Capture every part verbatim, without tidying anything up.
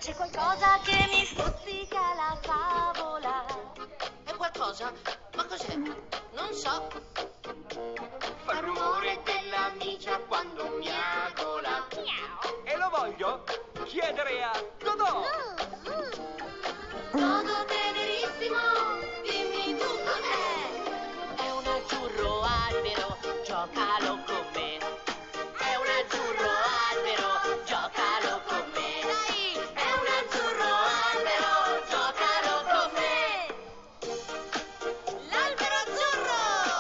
C'è qualcosa che mi stuzzica la favola. È qualcosa? Ma cos'è? Non so. Fa il rumore della micia quando miagola. E lo voglio chiedere a Dodò. Dodo tenerissimo, dimmi tu cos'è. È un azzurro albero, giocalo con me. È un azzurro albero, giocalo con me. Dai, è un azzurro albero, giocalo con me. L'albero azzurro!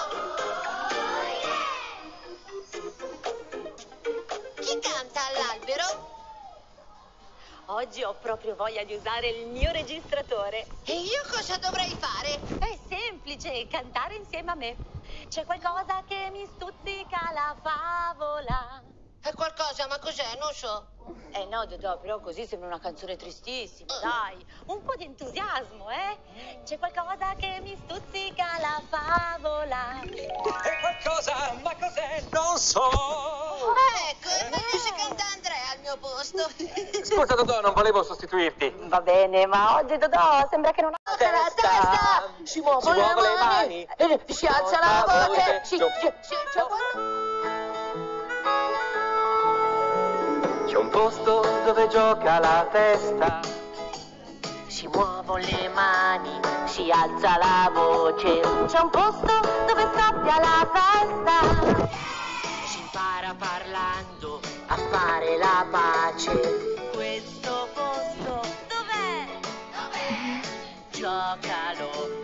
Oh, yeah! Chi canta all'albero? Oggi ho proprio voglia di usare il mio registratore. E io cosa dovrei fare? È semplice, cantare insieme a me. C'è qualcosa che mi stuzzica la favola. È qualcosa, ma cos'è? Non so. Eh no, Dodò, però così sembra una canzone tristissima, dai. Un po' di entusiasmo, eh? C'è qualcosa che mi stuzzica la favola. È qualcosa, ma cos'è? Non so. Ecco, è meglio se canta Andrea al mio posto. Scusa Dodò, non volevo sostituirti. Va bene, ma oggi Dodò sembra che non ha... La testa, si muovono le mani, eh, si alza la voce, si... si- si- C'è un posto dove gioca la testa. Si muovono le mani, si alza la voce. C'è un posto dove scoppia la festa. Si impara parlando a fare la pace. Questo posto dov'è? Giocalo